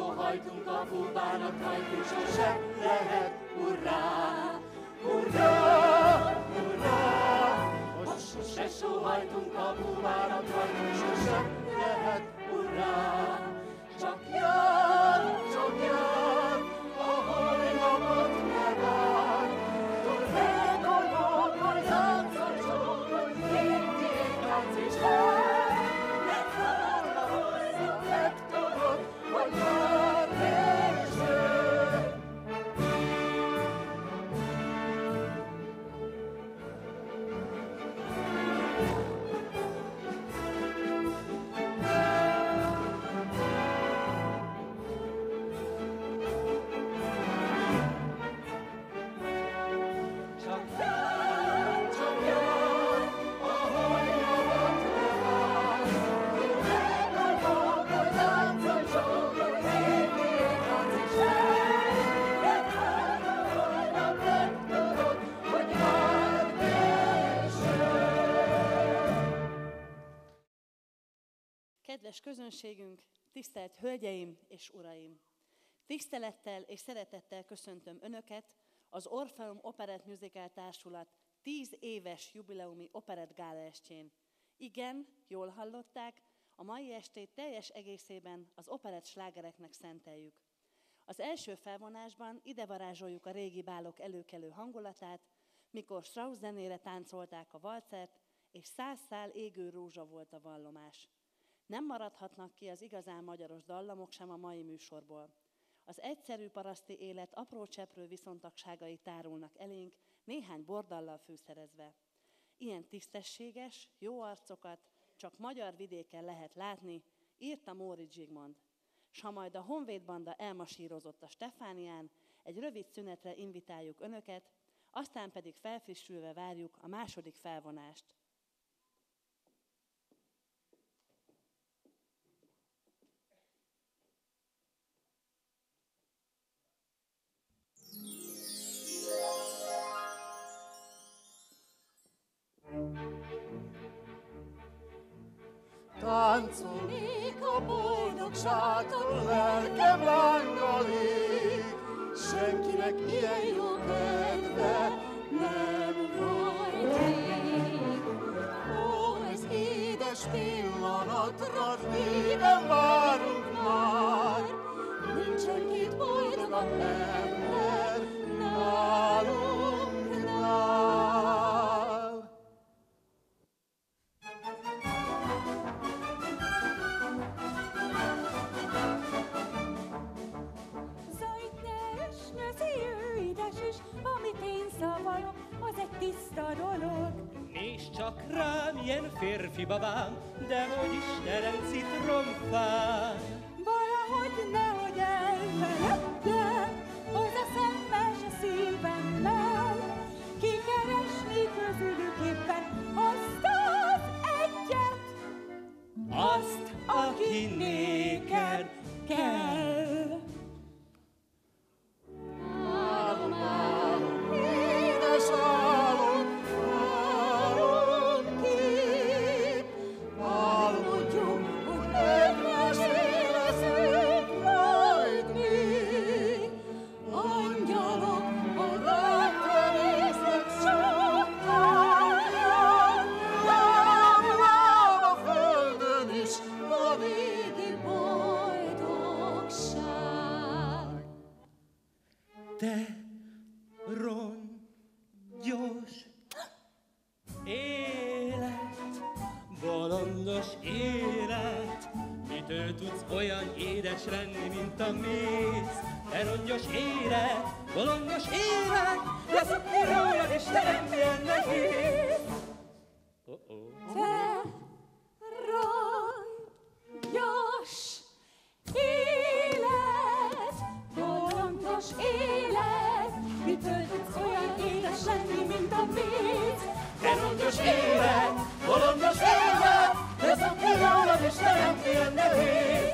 sóhajtunk, a fúbánat rajtunk sosem lehet. Hurrá, hurrá, hurrá! Most sose sóhajtunk, a fúbánat rajtunk sosem lehet. Hurrá! Csak jön, ahol nyomot megáll. Tudnék, hogy módon játszol, csókol, mindig látsz is el. Meghalad, ahol megtudod, hogy már késő. Kedves közönségünk, tisztelt hölgyeim és uraim! Tisztelettel és szeretettel köszöntöm Önöket az Orpheum Operett Musical Társulat 10 éves jubileumi operett gála estjén. Igen, jól hallották, a mai estét teljes egészében az operett slágereknek szenteljük. Az első felvonásban ide varázsoljuk a régi bálok előkelő hangulatát, mikor Strauss zenére táncolták a valcert, és 100 szál égő rózsa volt a vallomás. Nem maradhatnak ki az igazán magyaros dallamok sem a mai műsorból. Az egyszerű paraszti élet apró cseprő viszontagságai tárulnak elénk, néhány bordallal fűszerezve. Ilyen tisztességes, jó arcokat csak magyar vidéken lehet látni, írta Móricz Zsigmond. S ha majd a Honvéd banda elmasírozott a Stefánián, egy rövid szünetre invitáljuk Önöket, aztán pedig felfrissülve várjuk a második felvonást. Táncolnék a boldogságtól, lelkem lángalik, senkinek ilyen jó kedve nem volt rég. Ó, ez édes pillanatra régen várunk már, nincsen két boldogabb ember nálunknál. Amit én szavalok, az egy tiszta dolog. Nézd csak rám, ilyen férfi babám, de hogy is terem citromfán. Valahogy nehogy elfeledtem, az eszembe s a szívemmel. Kikeresni közülük éppen azt az egyet, Azt, aki néked kell. Édes álom, álom kép, álmodjunk, hogy egymásé leszünk majd mi. Angyalok, a ránk terésznek csattáján, lám a földön is a végi boldogság. Te rongyos élet, bolondos élet, mitől tudsz olyan édes lenni, mint a méz? Te rongyos élet, bolondos élet, leszokni rólad, és te nem milyen nehéz. te rongyos élet, bolondos élet, mitől tudsz olyan édes lenni, mint a víz? Te rongyos élet, bolondos élet, leszokni rólad, és te nem milyen nehéz.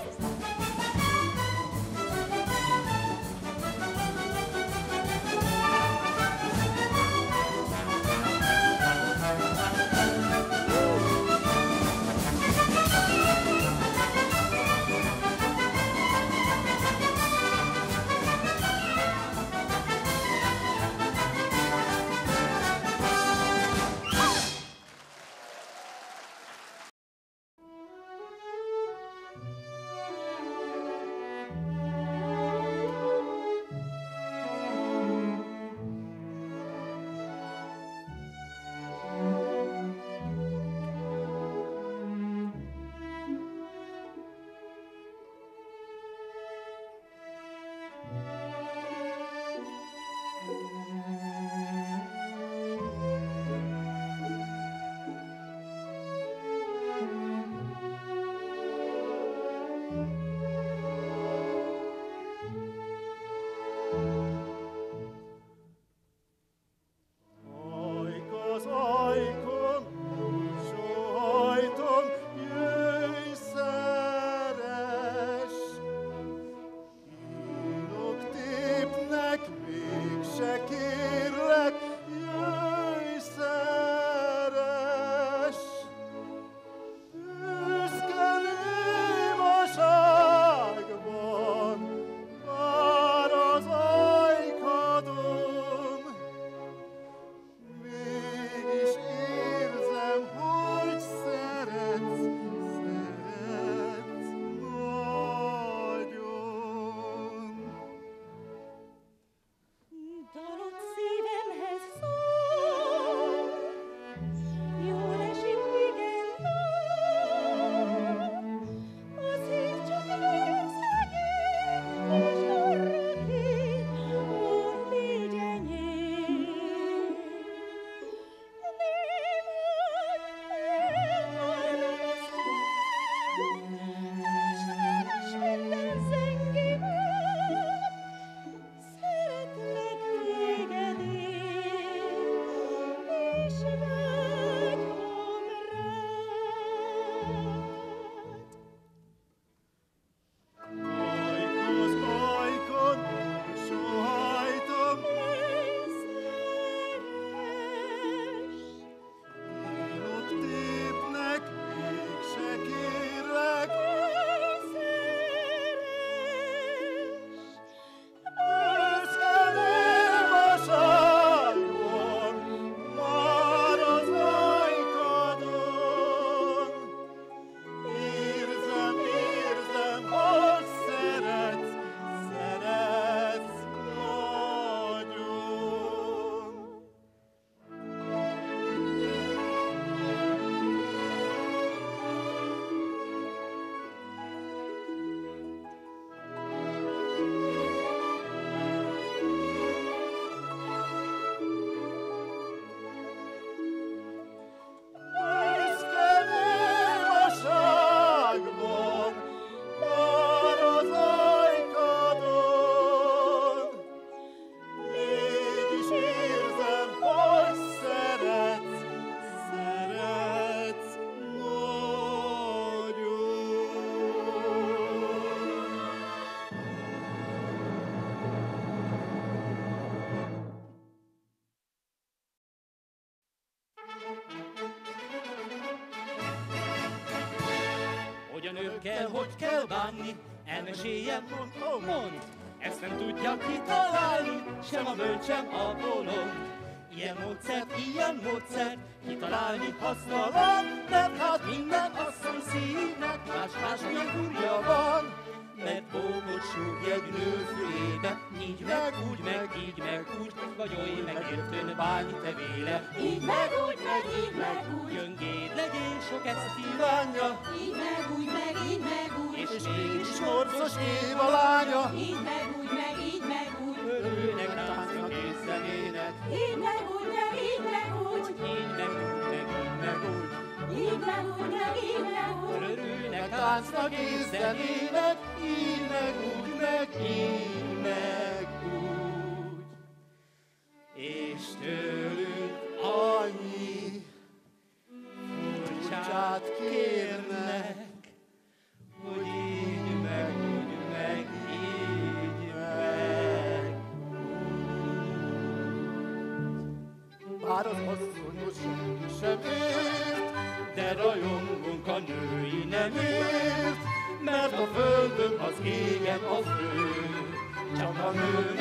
bánni, elmeséljem, mond. Ezt nem tudja kitalálni, sem a bölcs, sem a bolond. Ilyen módszert kitalálni hasztalan, mert hát minden asszony szívnek más-más milyen furja van. Mert bóbot súg egy nő fülébe, így meg úgy, meg így meg úgy, vagy oly megértőn bánj te véle. Így meg úgy, meg így meg úgy. Gyöngéd legyél, sok ezt kívánja, Így meg úgy, meg így meg úgy. és mégis Morcos év a lánya, Így meg úgy, meg így meg úgy. örülnek táncnak és zenének. Így meg úgy, meg így meg úgy. Így meg úgy, meg így meg úgy, Így meg úgy, meg így meg úgy. örülnek táncnak és zenének, így meg úgy, meg így meg úgy. és tőlük Annyi furcsát kérnek, hogy így meg úgy, meg így meg. bár az asszonyos senki sem ért, De rajongunk a női nemért, mert a földön az égen a fő, csak a nő,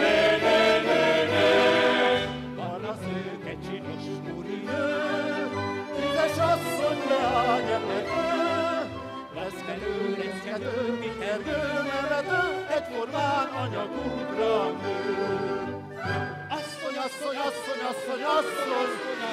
van a szőke csinos úrinő, tízes asszony leány emelő, lesz belőle reszkető, ergő nevető, egyformán anyagúdra nő. Asszony, asszony, asszony, asszony, asszony,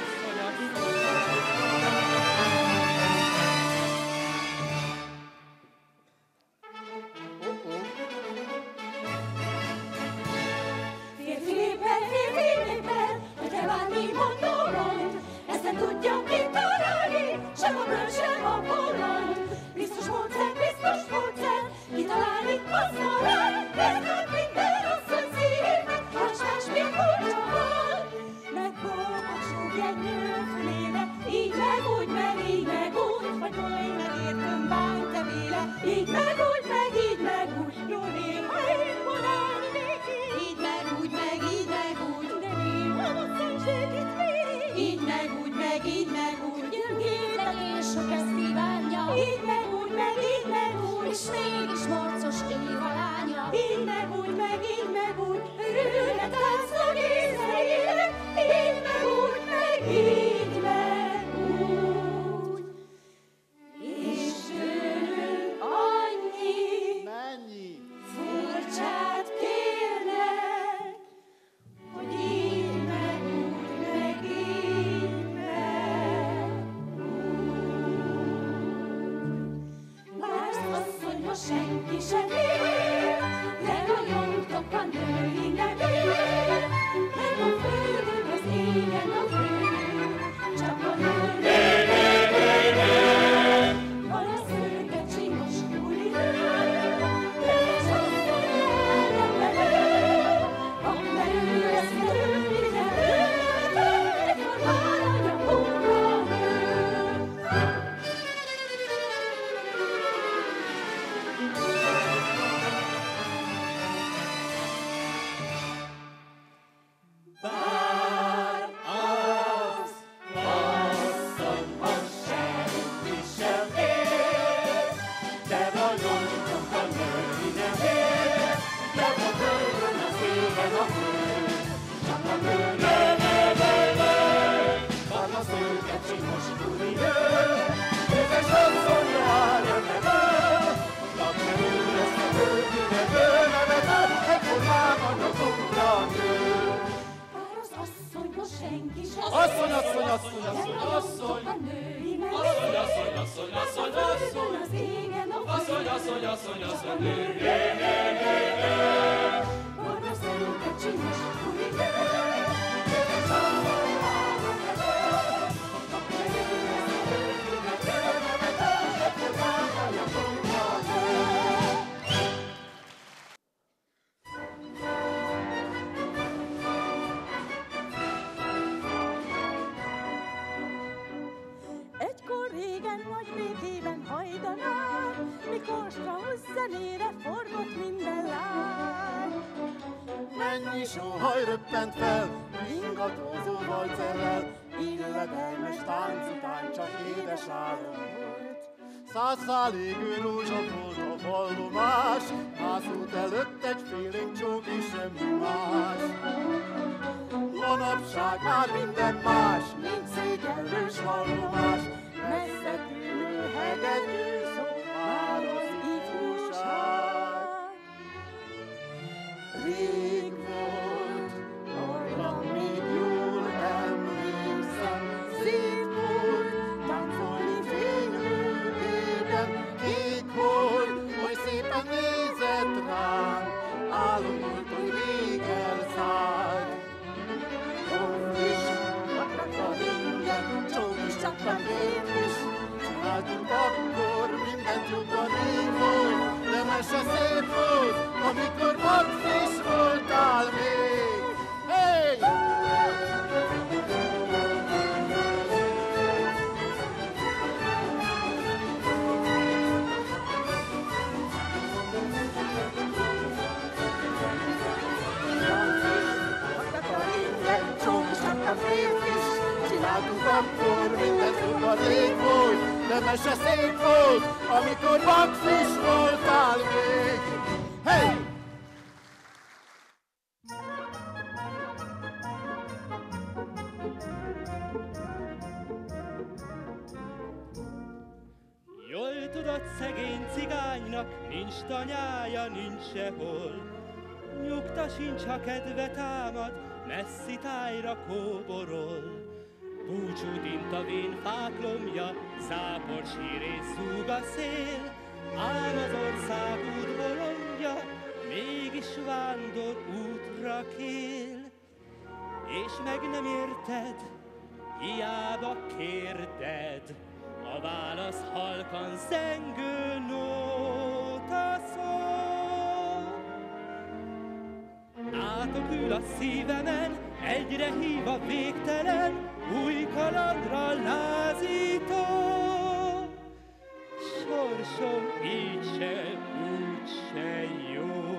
Férfi népel, hogy elválni mondó mond. Ezt nem tudja kitalálni, sem a bölcs, sem a bolond. Biztos módszer, kitalálni hasztalan, mert hát minden asszony szívnek más-más milyen furcsa van. Meg bóbot súg egy nő fülébe, így meg úgy, meg így meg úgy, vagy oly megértőn bánj te véle. Így meg úgy, meg így meg úgy, jó néha én vonálni néki. Így meg úgy, meg így meg úgy, de néha asszonységit véri. Így meg úgy, meg így meg úgy, gyöngéden és sok ezt kívánja. Így meg úgy, meg így meg úgy, és mégis morcos év a lánya. Így meg úgy, meg így meg úgy, örülnek táncnak észreélek. Így meg úgy, meg így meg úgy. És tőlünk annyi mennyi? furcsát kérnek, hogy így meg úgy, meg így meg úgy. Bár az asszony, ha senki sem ér, lerajongtok a női nemért, meg a földön az égen a fő, csak a nő. Van a szőke csinos úrinő, és asszony elnevelő, a merő eszkelő vizelő, egyformán anyagúdra nő. Bár az asszony, ha senki sem ér, de rajongunk a női nemért, mert a földön az égen a fő, csak a nő. Van a szőke csinos úrinő, tízes asszony leány emelő, napmerő lesz a nő, nevető, egyformán anyagúdra nő. Bár az asszony, ha senki sem Asszony, asszony, asszony, asszony, asszony. a női Asszony, nemért, asszony, asszony, asszony, asszony, az égen a asszony, asszony, asszony, asszony, nő. Van a szőke csinos úrinő, tízes asszony leány emelő, napmerő lesz a nő, nevető, egyformán anyagúdra nő. Egykor régen nagy békében hajdanán, mikor Strauss zenére forgott minden lány. Mennyi sóhaj röppent fel, ingatózó valcerrel, illedelmes tánc után csak édes álom volt. 100 égő rózsa volt a vallomás, házút előtt egy félénk csók és semmi más. Manapság már minden más, nincs szégyellős vallomás, messze tűnő hegedű szó már az ifjúság. Rég volt, arra még jól emlékszem, szép volt, táncolni fénylő égen, kék volt, oly szépen nézett ránk, álom volt, hogy rég elszállt. Friss, rakta ringen, csók is csaptam én is, csináltuk akkor mindent jobban rég volt, de mese szép volt, amikor magfriss voltál még. Hey! Csináltuk akkor, mindent jobban rég volt, de mese szép volt, amikor magfriss voltál még. Hey! Jól tudod, szegény cigánynak nincs tanyája, nincs sehol. Nyugta sincs, ha kedve támad, messzi tájra kóborol. Búcsút int a vén fáklomja, zápor sír és zúg a szél, ám az ország út bolondja, mégis vándor útra kél. És meg nem érted, hiába kérded, a válasz halkan zengő nóta szól. Átokül a szívemen, egyre hív a végtelen, új kalandra lázító. Sorsom így se, úgy se jó.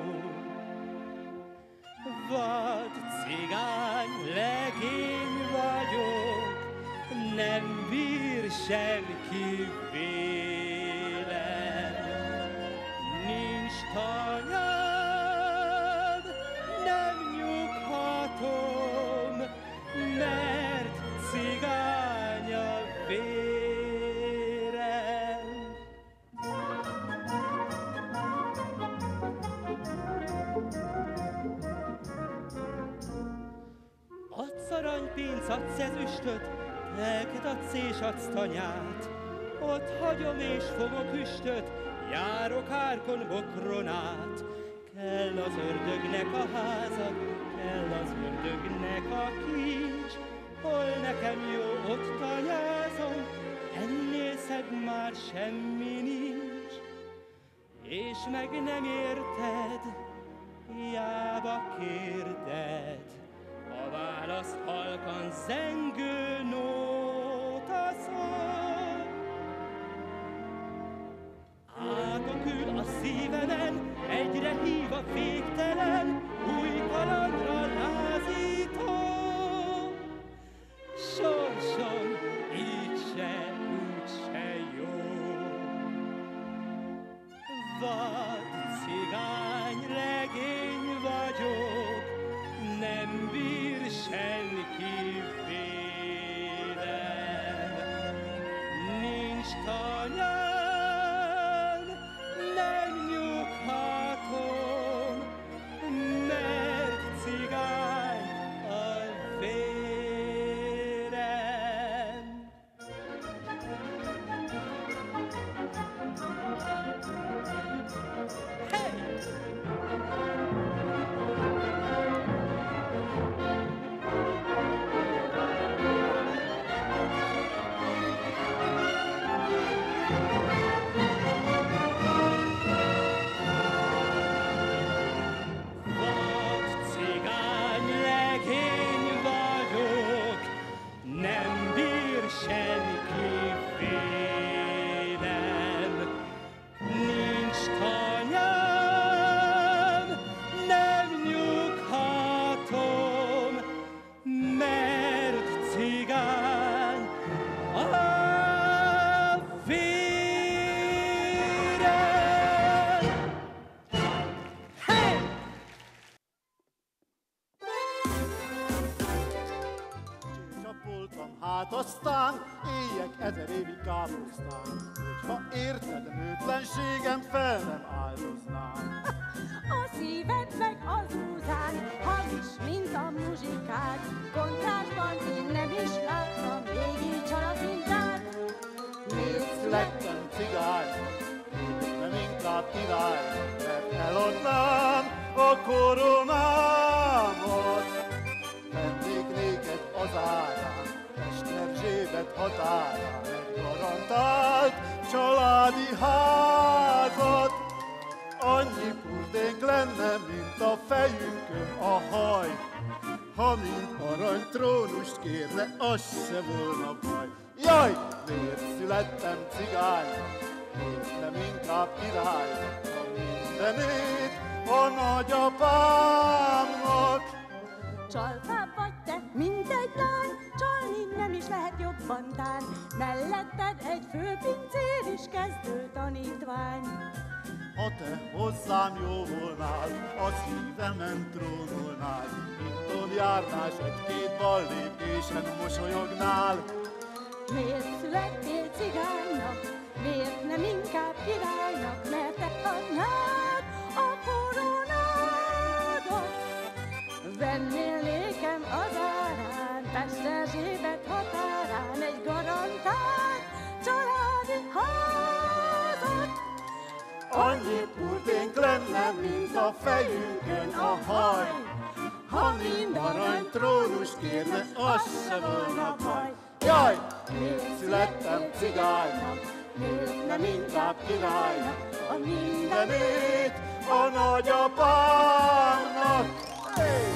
Vad cigány legény vagyok, nem bír senki vélem. Nincs tanyád, nem nyughatom, mert cigány a vérem. Adsz aranypénzt, adsz ezüstöt, lelket adsz és adsz tanyát. Ott hagyom és fogok üstöt, járok árkon bokron át. Kell az ördögnek a háza, kell az ördögnek a kincs. Hol nekem jó, ott tanyázom, ennél szebb már semmi nincs. És meg nem érted, hiába kérded, a válasz halkan zengő nóta szól. Átokül a szívemen, egyre hív a végtelen, új kalandra lázító. Sorsom így se, úgy se jó. Vad cigány legény vagyok, nem bír senki vélem. Nincs tanyám, nem nyughatom, hát aztán éljek 1000 évig káposztán, hogyha érted nőtlenségem, fel nem áldoznám. A szíved meg az úzán, hamis, mint a muzsikát, kontrásban én nem is láttam még így csalapintát. Miért születtem cigánynak, nem inkább királynak, mert eladnám a koronámat. Vennék néked az árán, Eszterzsébet határán, egy garantált családi házat. Annyi purdénk lenne, mint a fejünkön a haj, ha mint arany trónust kérne, az se volna baj. Jaj, miért születtem cigánynak, miért nem inkább királynak, a mindenét a nagyapámnak. Csalfább vagy te, mint egy lány, csalni nem is lehet jobban tán. Melletted egy főpincér is kezdő tanítvány. Ha te hozzám jó volnál, a szívemen trónolnál, itthon járnál, s egy-két ballépésen mosolyognál. Miért születtél cigánynak, miért nem inkább királynak, mert te adnád a koronádat. Vennél nékem az árán, Eszterzsébet határán, egy garantált családi házat. Annyi purdénk lenne, mint a fejünkön a haj, ha mind arany trónust kérne, az se volna baj. Jaj, miért születtem cigánynak, miért nem inkább királynak, a mindenét a nagyapámnak. Hey!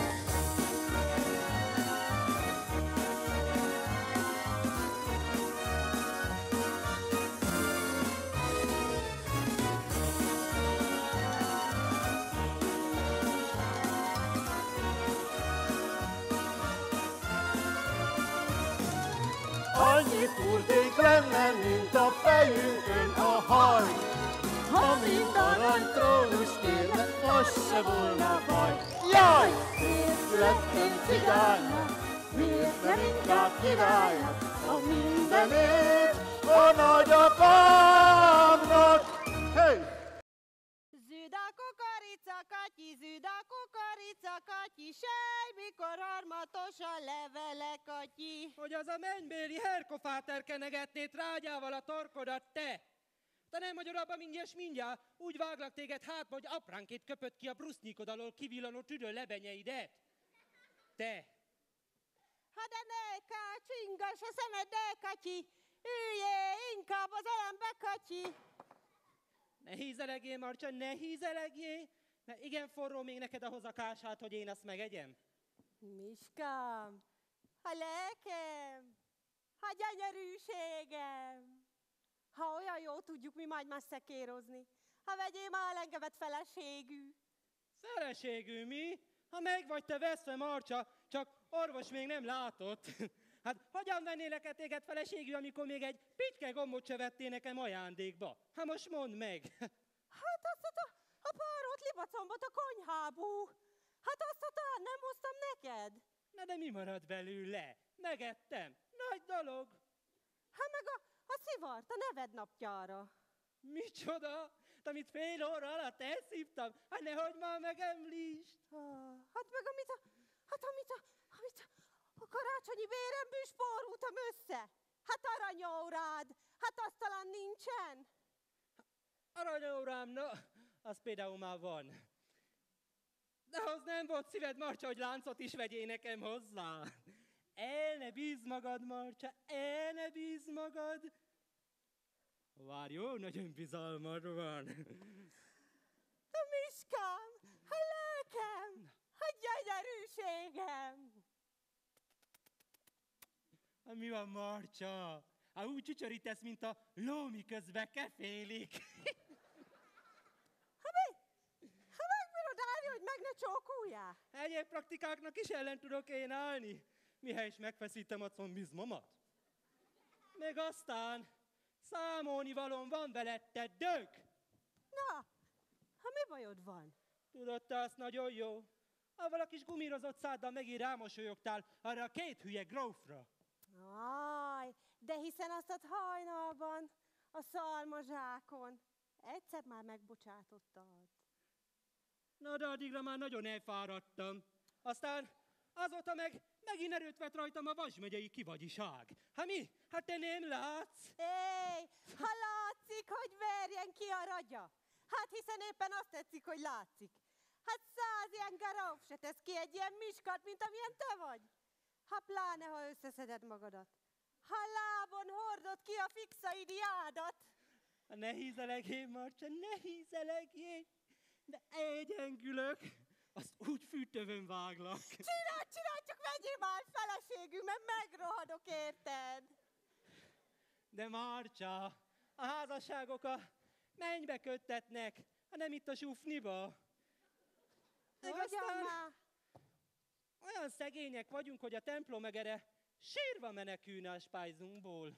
Annyi purdék lenne, mint a fejünkön a haj, ha mind arany trónust kérne, az se volna baj. Jaj! Miért születtél cigánynak, miért nem inkább királynak, a mindenét a nagyapámnak. Hey! Zűd a kukorica, Katyi, zűd a kukorica, Katyi, sej, mikor harmatos a levele, Katyi. Hogy az a mennybéli herkofáter kenegetné trágyával a torkodat, te! Te nem vagy abba mindjárt, úgy váglak téged hátba, hogy apránként köpött ki a brusznyikod alól kivillanó tüdő lebenyeidet. Te! Ha de ne, csingas a szemed, de, Katyi, üljél inkább az ölembe, Katyi. Ne hízelegjél, Marcsa, ne hízelegjél! Mert igen forró még neked ahhoz a kását, hogy én azt megegyem. Miskám, ha lelkem, ha gyönyörűségem, ha olyan jó tudjuk mi majd már szekérozni, ha vegyél már engemet feleségű. Feleségű mi? Ha meg vagy te veszve, Marcsa, csak orvos még nem látott. Hát hogyan vennélek téged feleségül, amikor még egy pitke gombot se vettél nekem ajándékba? Hát most mondd meg! Hát azt a párolt libacombot a konyhából. Hát azt nem hoztam neked. Na de mi marad belőle? Megettem. Nagy dolog. Hát meg a szivart a neved napjára. Micsoda? Amit fél óra alatt elszívtam? Hát nehogy már megemlítsd. Hát meg amit a karácsonyi béremből spóroltam össze. Hát aranyórád, hát azt talán nincsen. Aranyórám, na, az például már van. De az nem volt szíved, Marcsa, hogy láncot is vegyél nekem hozzá. El ne bízd magad, Marcsa, el ne bízd magad. Várj, jó, nagyon bizalmad van. A Miskám, a lelkem, a gyönyörűségem. Mi van, Marcsa? Úgy csücsörítesz, mint a ló, miközben kefélik. Ha megbírod állni, hogy meg ne csókoljál. Egyéb praktikáknak is ellen tudok én állni. Mihely is megfeszítem a combizmomat. Meg aztán számolni valóm van veled, te dög! Na, ha mi bajod van? Tudod, te azt nagyon jó. Avval a kis gumírozott száddal megint rámosolyogtál arra a két hülye grófra. Aj, de hiszen azt ott hajnalban, a szalmazsákon egyszer már megbocsátottad. Na, de addigra már nagyon elfáradtam. Aztán azóta megint erőt vett rajtam a Vas megyei kivagyiság. Hát mi? Hát te nem látsz? Ha látszik, hogy verjen ki a ragya. Hát hiszen éppen azt tetszik, hogy látszik. Hát 100 ilyen garauf se tesz ki egy ilyen miskat, mint amilyen te vagy. Ha pláne, ha összeszeded magadat. Ha lábon hordod ki a fixaidiádat. Ne hízelegjél, Marcsa, ne hízelegjél. De egyengülök, azt úgy fűtövön váglak. Csinálj, csak vegyél már feleségül, mert megrohadok, érted? De Marcsa, a házasságok a mennybe köttetnek, ha nem itt a zsufniba. Meg aztán olyan szegények vagyunk, hogy a templom megere sírva menekülne a spájzunkból.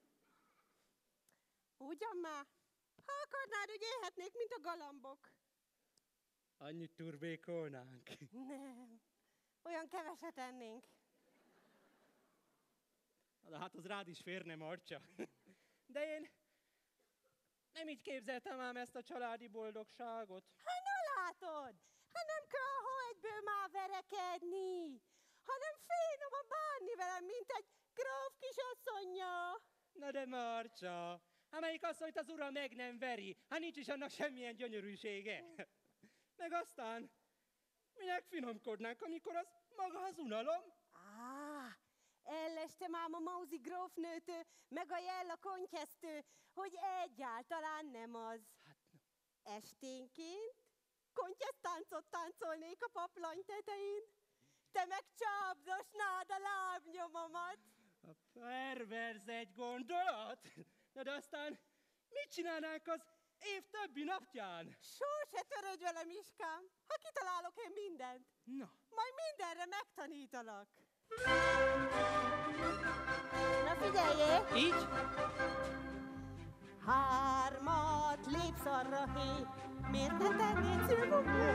Ugyan már? Ha akarnád, hogy élhetnék, mint a galambok. Annyit turbékolnánk. Nem, olyan keveset ennénk. De hát az rád is férne, Marcsa. De én nem így képzeltem ám ezt a családi boldogságot. Hát na látod, hát nem kell a egyből már verekedni, hanem finoman bánni velem, mint egy gróf kisasszonya. Na de Marcsa, hát melyik asszonyt az ura meg nem veri? Hát nincs is annak semmilyen gyönyörűsége. Meg aztán, minek finomkodnánk, amikor az maga az unalom? Ellestem ám a Mauzi grófnőtől, meg a Jella kontyesztő, hogy egyáltalán nem az. Esténként kontyesztáncot táncolnék a paplany tetején, te meg csapdosnád a lábnyomomat. A perverz egy gondolat? Na de aztán mit csinálnánk az év többi napján? Sose törődj velem, Iskám, ha kitalálok én mindent. Na. Majd mindenre megtanítalak. Na figyeljél! Így? 3 lépsz arra, hé, miért ne tennéd szülmukra?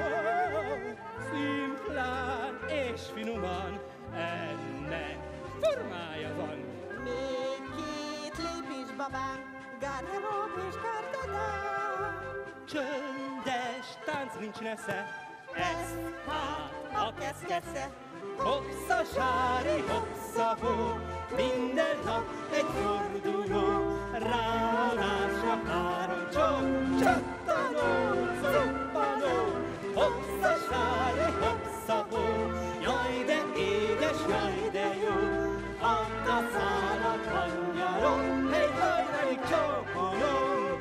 Szimplán és finoman, ennek formája van. Még 2 lépés, babám, garderob és kardadám. Csöndes tánc nincs nesze, ez hát a keszkesze. Hopsza, sári, hopsza, hó, minden nap egy forduló, ráadásra 3 csok, csattanó, szuppanó. Hopsza, sári, hopsza, hó, jaj de édes, jaj de jó, add a szálat angyalom, egy hajnalig csókoló.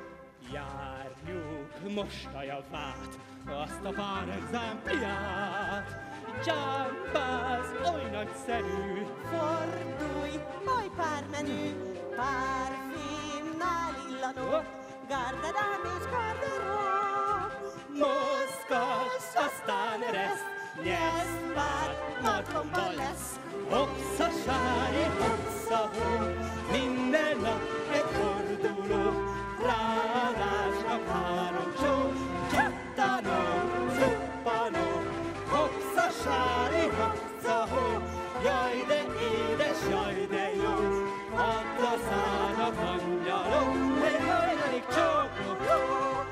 Járjuk most a javát, azt a pár exámpliát, Csámpáz, oly nagyszerű. Fordulj, oly pár menü, párfémnál illanó, gardadám és garderob. Mozgass, aztán ereszt, nyersz, bár matomban lesz. Hopsza, sári, hopsza, hó, minden nap egy forduló, ráadásra 3 csók, csattanó, szuppanó. Hopsza, sári, hopsza, hó, jaj de édes, jaj de jó, add a szának angyalom, egy hajnalig csókoló.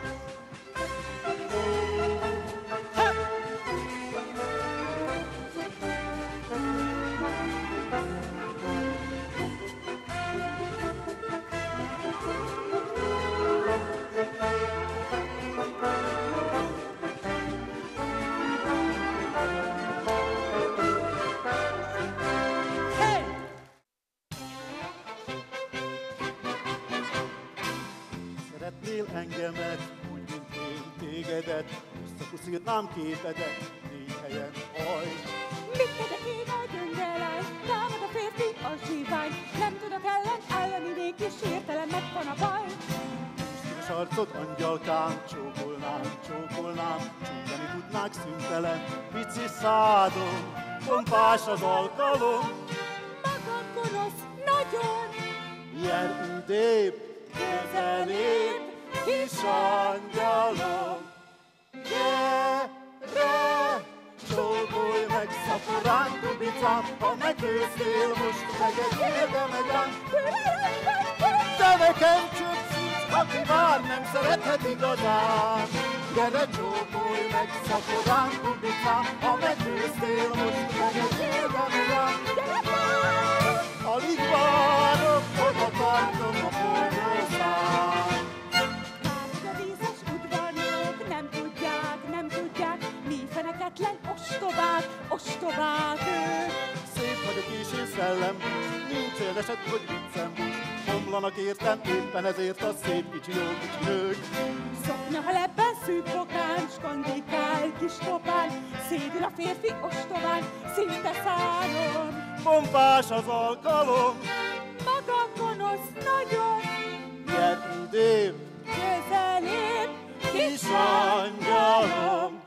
Szeretnél engemet, úgy, mint én tégedet, összekuszírnám képedet, 4 helyen haj. Mit tegyek én a gyöngyelej? Támad a férfi, a zsívány. Nem tudok elleni mégis értelem, megvan a baj. Színes arcod, angyalkám, csókolnám, csókolnám, csípeni tudnák szüntelen, pici szádon, pompás az alkalom. Maga gonosz, nagyon. Ilyen idébb, közelébb, kis angyalom, gyere, csókolj meg megszaporán kubicám, ha megősztél most meg egy érdemegyen. De nekem csak sincs, aki már nem szerethet igazán. Gyere csókolj meg szaporán kubicám, ha megősztél most meg egy érdemegyen. Alig várok, oda tartom a forrószám. A vízes udvarnok nem tudják, mi feneketlen ostobák ők. Szép vagyok és én szellem, nincs olyan eset, hogy viccem. Homlanak értem, éppen ezért a szép kicsi jó kicsi nők. Szoknya, ha lebben szűk bokán, skandikál kis topán, szédül a férfi ostobán, szinte száron. Pompás az alkalom, Maga gonosz nagyon, gyere idébb, közelébb, kis angyalom.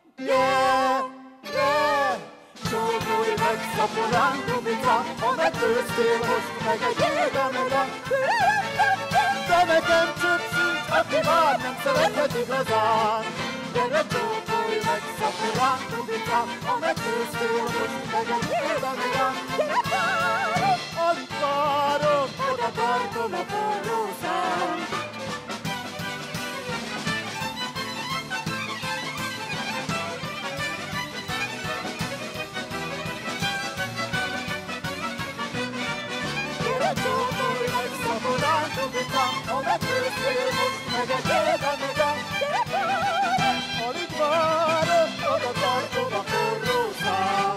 Gyere, csókolj meg szaporán kubicám, ha megősztél most meg egy érdemegyen. De nekem csöpp sincs, aki már nem szerethet igazán. Gyere csókolj meg szaporán kubicám, ha megősztél most meg egy érdemegyen. Alig várok, oda tartom a forrószám. Gyere csókolj meg szaporán kubicám, ha megősztél most meg egy érdemegyen. Alig várok, oda tartom a forrószám.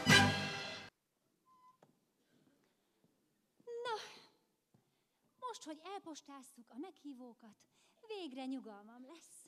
Na, most, hogy elpostáztuk a meghívókat, végre nyugalmam lesz.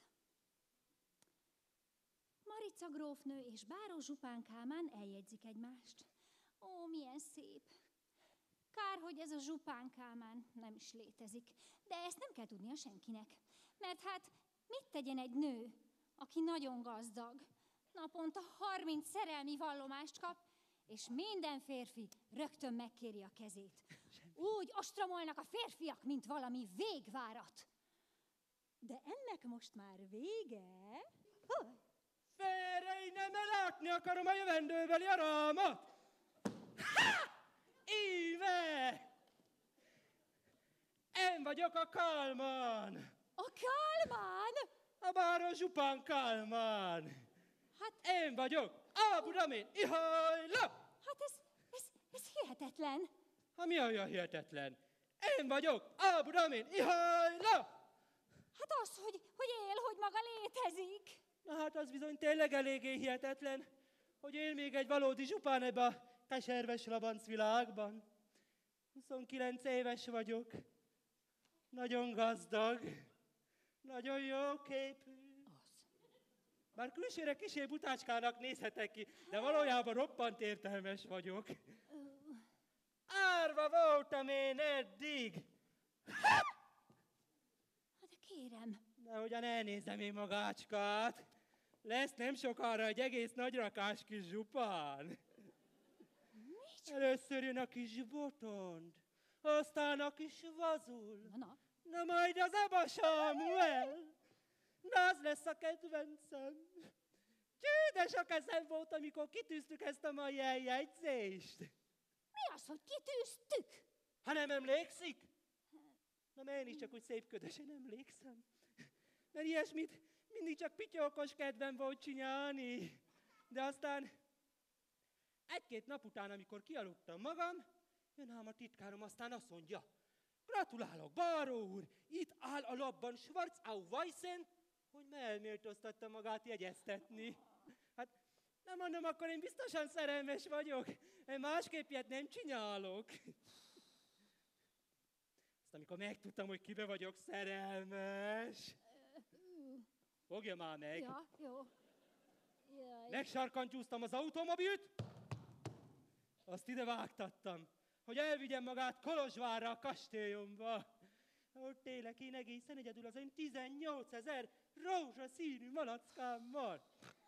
Marica grófnő és Báró Zsupán Kálmán eljegyzik egymást. Ó, milyen szép! Kár, hogy ez a Zsupán Kálmán nem is létezik, de ezt nem kell tudnia senkinek. Mert hát mit tegyen egy nő, aki nagyon gazdag, naponta 30 szerelmi vallomást kap, és minden férfi rögtön megkéri a kezét. Úgy ostromolnak a férfiak, mint valami végvárat. De ennek most már vége. Félre innen, mert látni akarom a jövendőbeli arámat! Íve! Én vagyok a Kálmán! A Kálmán? A Báró Zsupán Kálmán! Hát, Én vagyok! Ábudamin! Ihajla! hát ez hihetetlen. Ha mi olyan hihetetlen? Én vagyok! Ábudamin! Ihajla! Hát az, hogy él, hogy maga létezik. Na hát az bizony tényleg eléggé hihetetlen, hogy él még egy valódi zsupán ebbe a keserves labanc világban. 29 éves vagyok, nagyon gazdag, nagyon jó képű. Bár külsőre kisé butácskának nézhetek ki, de valójában roppant értelmes vagyok. Árva voltam én eddig. Hát de kérem. Nehogyan elnézem én magácskát. Lesz nem sokára egy egész nagyrakás kis zsupán. Először jön a kis botond, aztán a kis vazul, na majd az Aba Sámuel. Na az lesz a kedvencem. Csődes a kezem volt, amikor kitűztük ezt a mai eljegyzést. Mi az, hogy kitűztük? Ha nem emlékszik? Na én is csak úgy szép ködösen emlékszem. Mert ilyesmit mindig csak pityókos kedvem volt csinálni. De aztán egy-két nap után, amikor kialudtam magam, jön ám a titkárom, aztán azt mondja, gratulálok, báró úr, itt áll a labban Schwarzau Weissen, hogy elméltóztatta magát jegyeztetni. Hát nem mondom, akkor én biztosan szerelmes vagyok, én másképp ilyet nem csinálok. Azt amikor megtudtam, hogy kibe vagyok szerelmes, fogja már meg. Ja, jó. Jaj. Megsarkantyúztam az automobilt, azt ide vágtattam, hogy elvigyem magát Kolozsvárra, a kastélyomba. Ott élek én egészen egyedül az én 18 000 rózsaszínű malackámmal.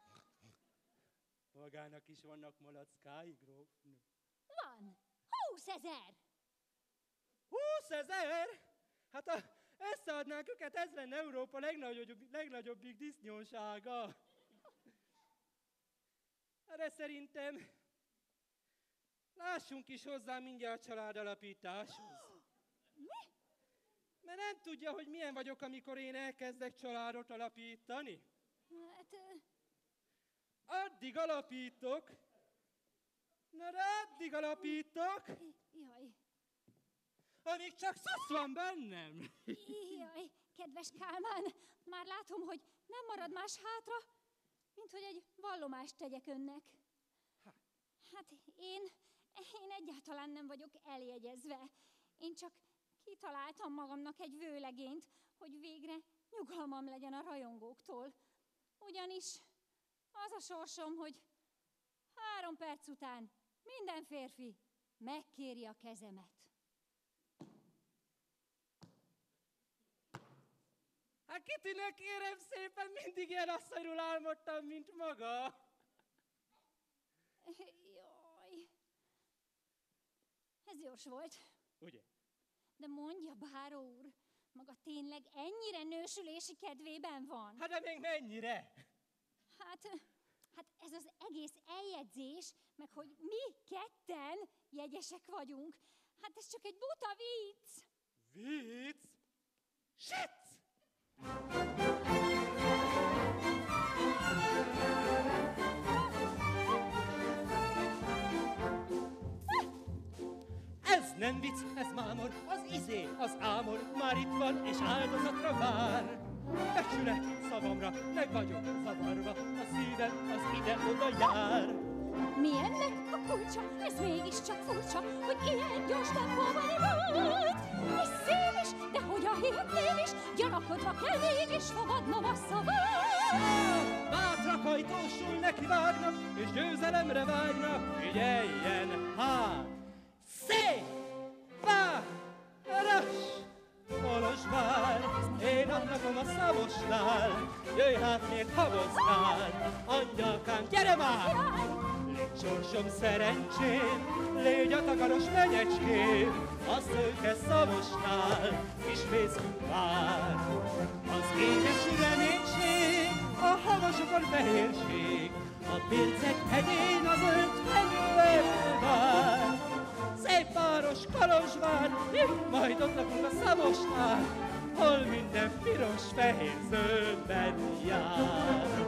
Magának is vannak malackái, grófnő? Van. 20 000. 20 000? Hát összeadnánk őket, ez lenne Európa legnagyobbik disznósága. De szerintem lássunk is hozzá mindjárt a családalapításhoz. Mi? Mert nem tudja, hogy milyen vagyok, amikor én elkezdek családot alapítani. Hát... Addig alapítok. Na de addig alapítok, Jaj, amíg csak szasz van bennem. jaj, kedves Kálmán, már látom, hogy nem marad más hátra, mint hogy egy vallomást tegyek önnek. Hát én egyáltalán nem vagyok eljegyezve. Én csak kitaláltam magamnak egy vőlegényt, hogy végre nyugalmam legyen a rajongóktól. Ugyanis az a sorsom, hogy 3 perc után minden férfi megkéri a kezemet. Hát Kittinek kérem szépen, mindig ilyen asszonyról álmodtam, mint maga. Jaj, ez gyors volt. Ugye? De mondja, báró úr, maga tényleg ennyire nősülési kedvében van? Hát de még mennyire? Hát ez az egész eljegyzés, meg hogy mi ketten jegyesek vagyunk, hát ez csak egy buta vicc. Vicc? Shit! Ez nem vicc, ez mámor, az ámor már itt van és áldozatra vár. Becsület szavamra, meg vagyok zavarva, a szívem az ide-oda jár. Mi ennek a kulcsa? Ez mégiscsak furcsa, hogy ilyen gyors tempóban volt. És szép is, de hogyan hihetném is, gyanakodva kell mégis fogadnom a szavat. Bátrak ajtósul neki vágnak, és győzelemre vágynak, figyeljen hát! Szép! Város! Kolozsvár, én annakom a Szamosnál, jöjj hát miért haboznál, angyalkám, gyere már! Légy sorsom szerencsém, légy a takaros menyecském, a szőke Szamosnál kis fészkünk vár. Az édes reménység, a havasokon fehérség, a Pircek hegyén az 50 vár. Szép város, Kolozsvár, majd ott lakunk a Szamosnál, hol minden piros, fehér, zöldben jár.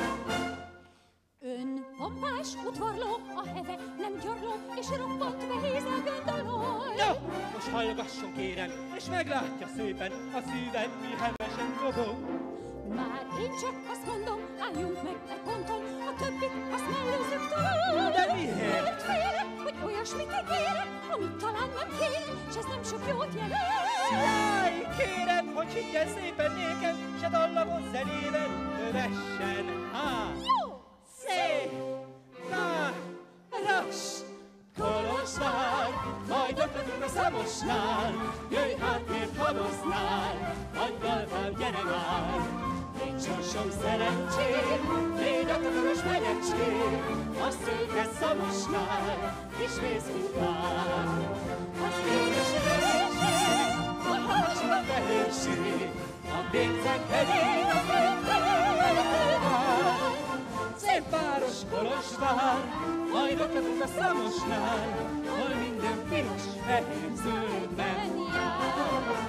Ön pompás udvarló, a heve nem gyorló, és roppant behézel göndalaj. Jó, most hallgasson kérem, és meglátja szépen, a szívem mi hevesen dobog. Már én csak azt mondom, álljunk meg egy ponton, a többit azt mellőzzük tovább. De miért? Mert félek, hogy olyasmit ígérek, amit talán nem kéne, s ez nem sok jót jelent. Jaj, kérem, hogy higgyen szépen nékem, s a dallamos zenével kövessen. Jó! Szép város, Kolozsvár, majd ott vagyunk a Szamosnál, jöjj hát miért haboznál, angyalkám, gyere már! Légy sorsom szerencsém, légy a takaros menyecském, a szőke Szamosnál kis fészkünk vár. Az édes reménység, a havasban fehérség, a Pircek hegyén az 50 vár. Szép város, Kolozsvár, majd ott lakunk a Szamosnál, hol minden piros, fehér, zöldben jár.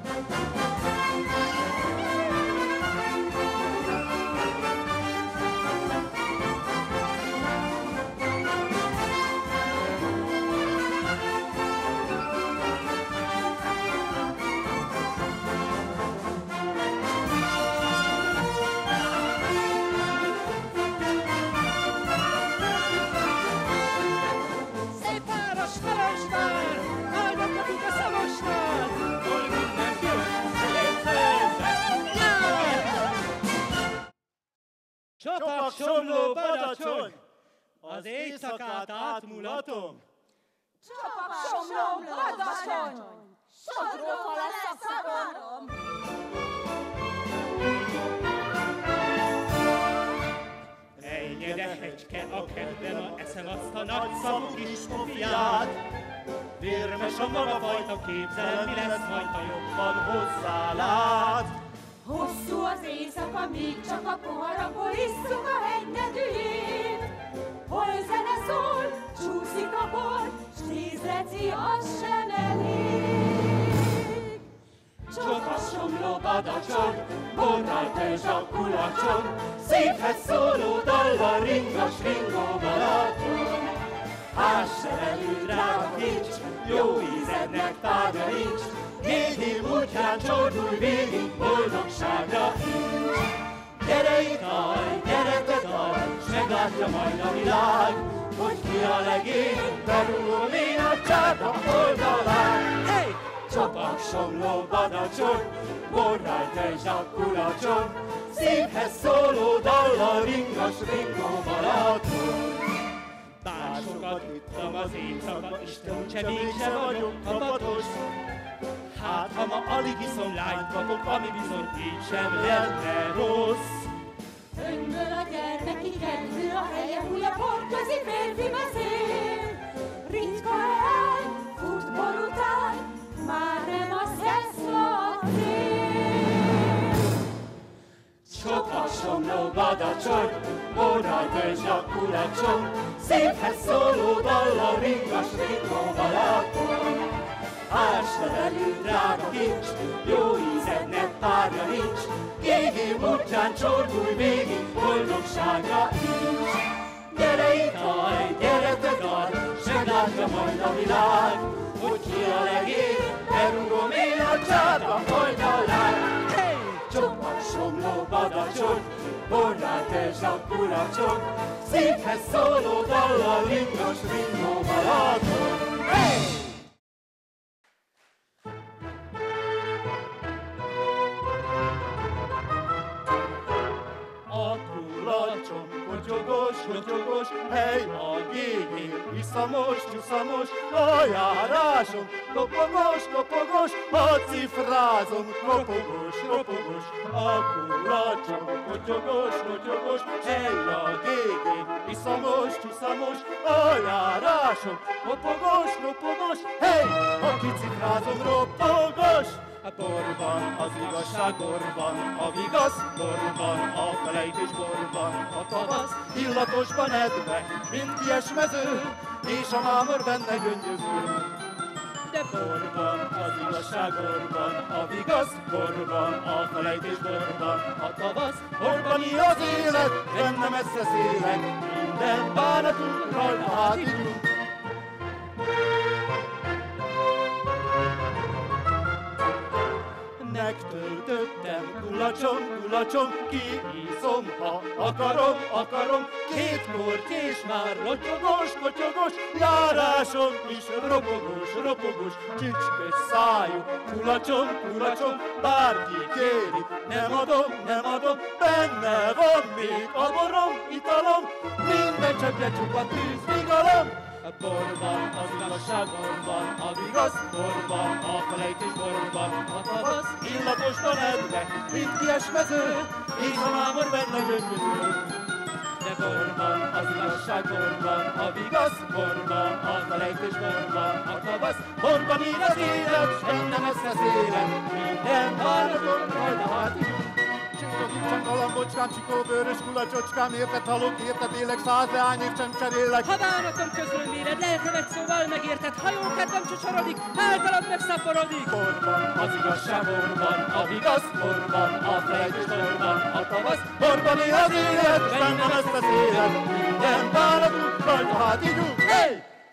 Csapak, somló, badacsony, az éjszakát átmulatom. Csapak, somló, badacsony, sodrófa lesz a szavarom. Enyede hegyke a kedden, a eszem azt a nagyszavú kis pofiát. Vérmes a maga fajta, képzel, mi lesz majd, ha jobban hozzálát. Hosszú az éjszaka, míg csak a poharakból isszuk a hegynedűjét. badacson, borral törzs a kulacson, szívhez szóló dallal ringas ringó Balaton. Ásszerelő drága kincs, jó ízednek tárgya nincs, 4 év útján csordulj végig, boldogságra nincs. Gyere italj, gyere te dalj, s meglátja majd a világ, hogy ki a legény, berúgom én a csárda oldalán. Hey! Csopak, somló, badacson, borráj, törzs a kulacson, szívhez szóló dallal ringas ringó Balaton. Bár sokat ittam az éjszaka, Isten úgyse mégse vagyok kapatos. Hát, ha ma alig iszom, lányt kapok, ami bizony így sem lenne rossz. Önből a gyermeki kedvű, a helye új a porközi férfi beszél. Ritka el, fut bor után, már nem a szex a cél. Csopak, somló, badacson, borráj, törzs a kulacson, szívhez szóló dallal ringas ringó Balaton. Ásszerelő drága kincs, jó ízednek párja nincs, Gégém útján csordulj végig, boldogságra nincs. Gyere italj, gyere te dalj, s meglátja majd a világ, hogy ki a legény, berúgom én a csárda oldalán. Hey! Csopak, somló, badacson, borráj, törzs a kulacson, szívhez szóló dallal ringos ringó Balaton. Hey! Kotyogos, hely a gégén, iszamos, csúszamos, a járáson, kopogos, a cifrázom, ropogos, a kulacson, kotyogos, hely a gégén, iszamos, csúszamos, a járáson, kopogos, hely, a kicifrázom, ropogos. A borban, az igazság borban, a vigasz borban, a felejtés borban, a tavasz illatosban edve, mint kies mező, és a mámor benne göngyöző. De borban, az igazság borban, a vigasz borban, a felejtés borban, a tavasz borban az élet, benne messze szélek, minden bánatunk rajta átidunk. Megtöltöttem kulacson, kiiszom, ha akarom, 2 korty és már lotyogos, járáson is ropogos, csücskös szájú, kulacson, bárki kéri, nem adom, benne van még a borom, italom, minden cseppje csupa tűzvigalom. A borban, az igazság borban, a vigasz borban, a felejtés borban, a tavasz illatosban edve, mint kies mező, és a mámor benne göngyöző. De borban, az igazság borban, a vigasz borban, a felejtés borban, a tavasz borban ír az élet, s benne messze szélen, minden bánaton rajta hátidunk. Csingogicsan galambocskám, csikóbőrös kulacsocskám, érted halok, érted élek, 100 leányék sem cserélek. Ha bánatom közül méred, lelkem egy szóval megérted, ha jó kedvem csocsorodik, általad megszaporodik. Borban, az igazság borban, a vigasz borban, a felejtés borban, a tavasz borban él az élet, bennem ezt az élet, minden bánatunk rajta hátidunk. Hey!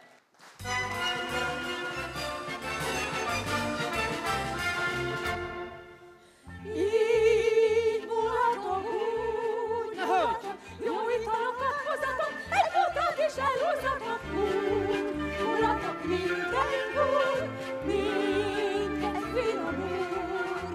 Jó italokat hozzatok, egy lótát is elhozzatok úgy. Uratok, mindenki úr, minden finom úr.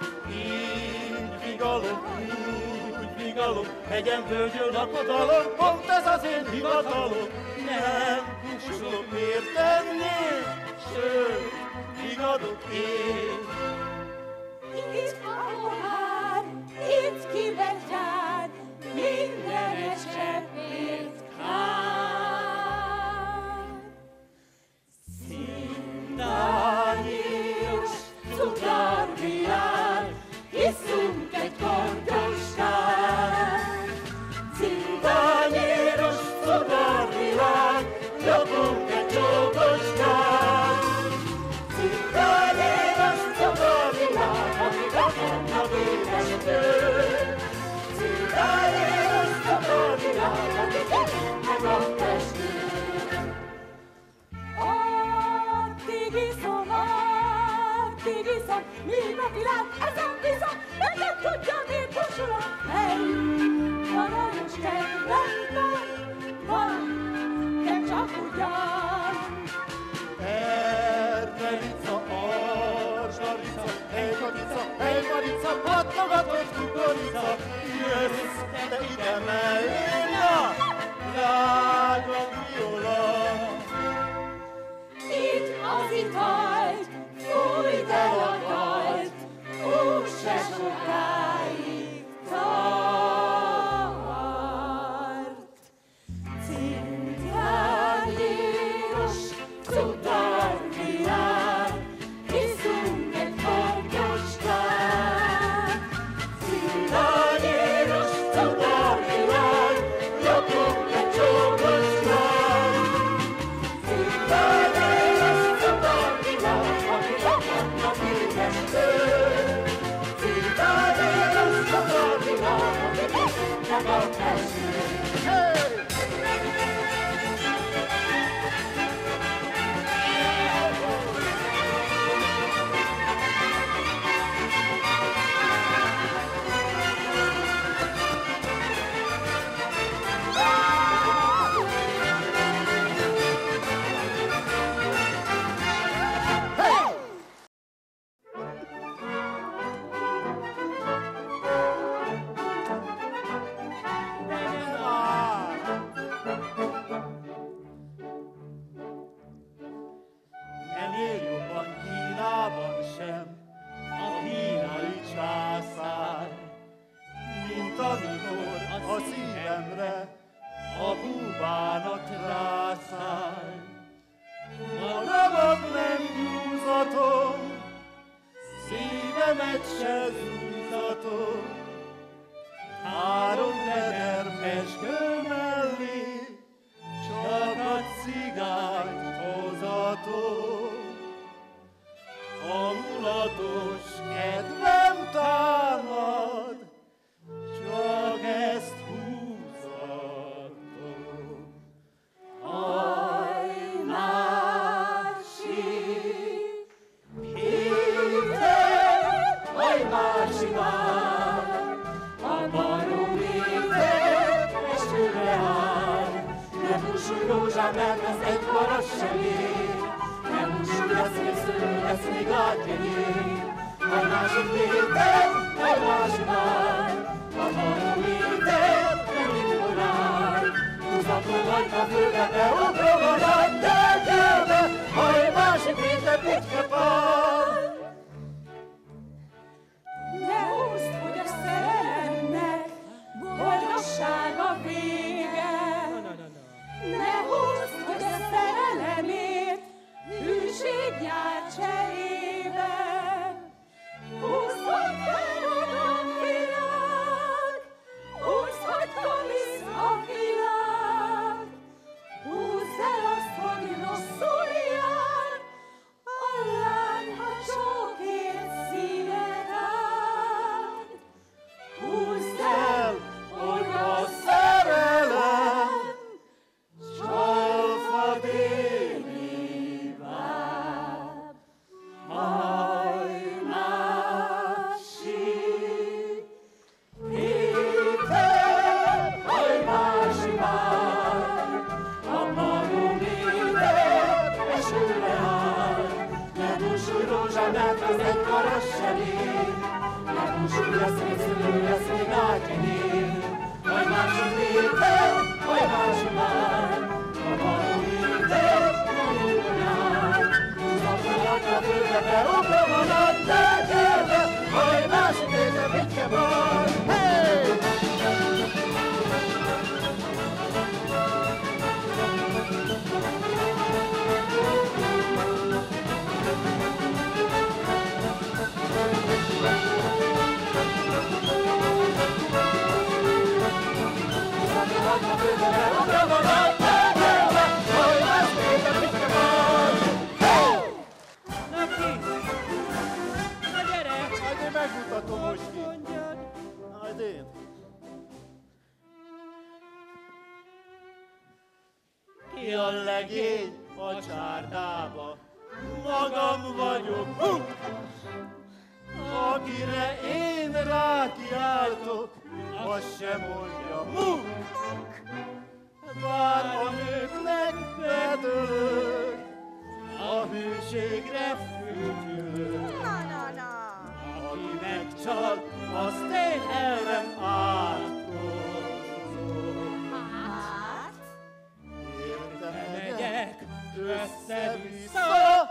Így vigalom, hegyen völgyön lakodalom, pont ez az én hivatalom. Nem kúslok, miért tennék, sőt, vigadok én. Itt a pohár, itt kibetyár, minden egy cseppét kár. Szintányos cukorviár, iszunk egy kortyoskát. Szintányos cukorviár, dobunk egy csókoskát. Szintányos cukorviár, ugyan. Erdelica, Arzsarica, hely Marica, pattogatott kukorica, jössz te ide mellém, na, drága viola. Itt az italt, fújt el a dalt, úgy se sokáig tart. Cintányéros, cukárvilág, iszunk egy fogyoskát. Cintányéros, cukárvilág, nyomunk egy csókoskát. Cintányéros, cukárvilág, ami lakadnak édestől. Cintányéros, cukárvilág, ami lakadnak a testől. Ennél jobban Kínában sem a kínai császár, mint amikor a szívemre a búbánat rászáll. Magamat nem nyújtatom, szívemet se zújtatom, 3 meder pezsgő mellé csak a cigányt hozatom. A mulatos kedvem támad, csak ezt húzatom. Másik héten, másik vár, a barométer estőre áll. Ne búsulj rózsám, mert az egy karas sem ér, ne búsulj, lesz még szőlő, lesz még átkenyér. A másik héten, másik vár, a barométer nem mikor áll. Húzatlan hagyma főbe, beugrom a nagy tengerbe, haj másik héten pitykepál. Ne húzd, hogy a szerelemnek boldogság a vége. Ne húzd, hogy a szerelemért hűség jár cserébe. Húzd, hogy felad a világ, húzd, hogy tamisz a világ. Húzd el azt, hogy rosszul jár, a lány, ha csókért szíved át. Húzd el, hogy a szerelem csalfad éli váb. Haj másik héten, haj másik vár, a barométer esőre áll. Ne búsulj rózsám, mert az egy karas sem ér, ne búsulj, lesz még szülő, lesz még átkenyér. Haj másik héten, haj másik vár, a barométer nem mikor áll. Húzatlan hagyma főbe, beugrom a nagy tengerbe, haj másik héten pitykepál. Hey! Na ki? Na gyere! Majd én megmutatom, hogy ki. Majd én. Ki a legény a csárdába? Magam vagyok. Akire én rákiáltok, azt sem mondja. Bár a nőknek össze-vissza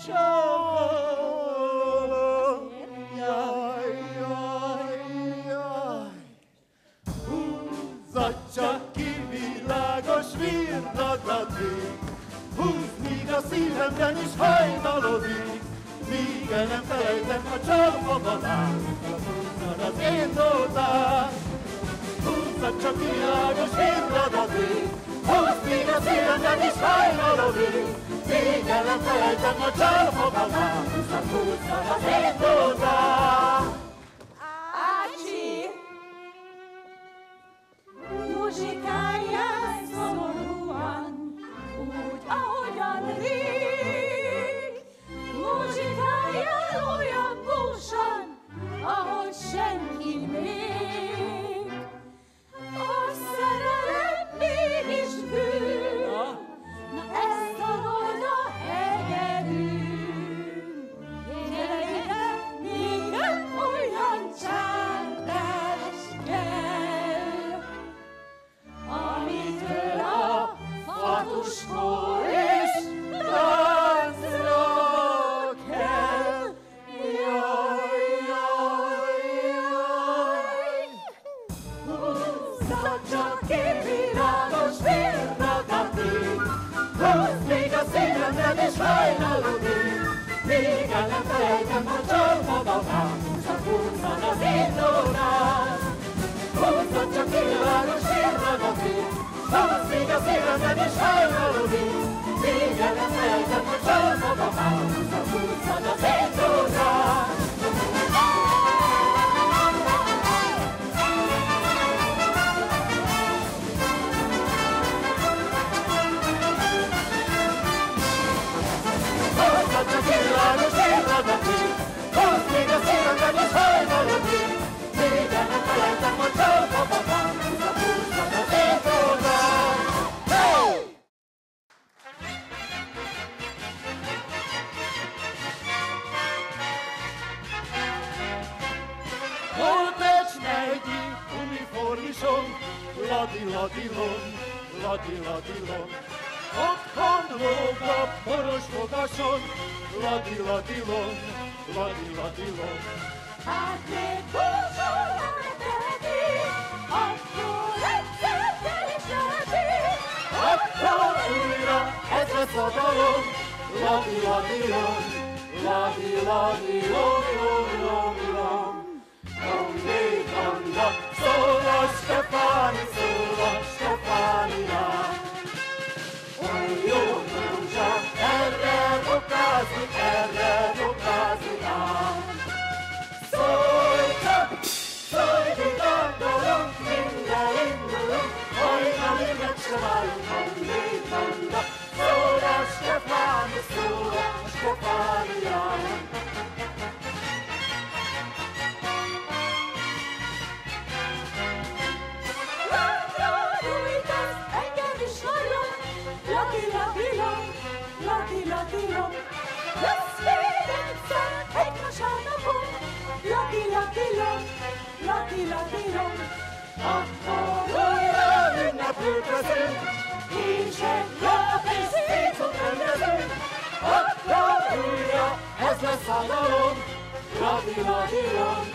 csókolom. Jaj, jaj, jaj. Húzzad csak ki világos virradatig, húzd, míg a szívemben is hajnalodik, míg el nem felejtem, ha csalva van állunk, húzzad az én nótát. Húzzad csak ki világos virradatig, húzd, míg a szívemben is hajnalodik, míg el nem felejtem, ha csalva van állunk, húzzad az én nótát. Ácsi! Muzsikáljál szomorúan, úgy, ahogyan rég. Muzsikáljál olyan búsan, ahogy senki még. A szerelem mégis bűn, na ezt tanuld a hegedűn. Gyere ide, nékem olyan csárdás kell, amitől a fatuskó és táncra kell. Jaj, jaj, jaj. Húzzad csak ki virágos virradatig, húzd, míg a szívemben is hajnalodik, míg el nem felejtem, ha csalva magam, csak húzzad az én nótát. Húzzad csak ki világos virradatig, húzd, míg a szívemben is hajnalodik, míg el nem felejtem, ha csalva magam, csak húzzad az én nótát. Húzzad csak ki világos virradatig, húzd, míg a szívemben is hajnalodik, míg el nem felejtem, ha csalva magam, csak húzzad az én nótát. Hey! Volt egy negyi uniformisom, ladi-ladilom, ladi-ladilom. Otthon lóg a poros fogason, ladi-ladilom, ladi-ladilom. Hát még búcsúval teheti, akkor egyszer fel is teheti. Akkor újra ez lesz a dalom, ladi-ladilom, ladi-ladilom, lom-lom-lom. Lom-lé-lom-lom, szól a Stefáni, szól a Stefánián. Oly jó múzsa, erre rokázni ám. Szólj csak, szólj, vitandolunk, minden indulunk, hajnali meg se válunk, lom-lé-lom-lom. Szól a Stefáni, szól a Stefánián. Ladi-ladilom, ladi-ladilom, lesz még egyszer egy vasárnapon. Ladi-ladilom, ladi-ladilom, akkor újra ünnepült leszünk, és egy jobb és szétszót rendezünk. Akkor újra ez lesz a dalom, ladi-ladilom,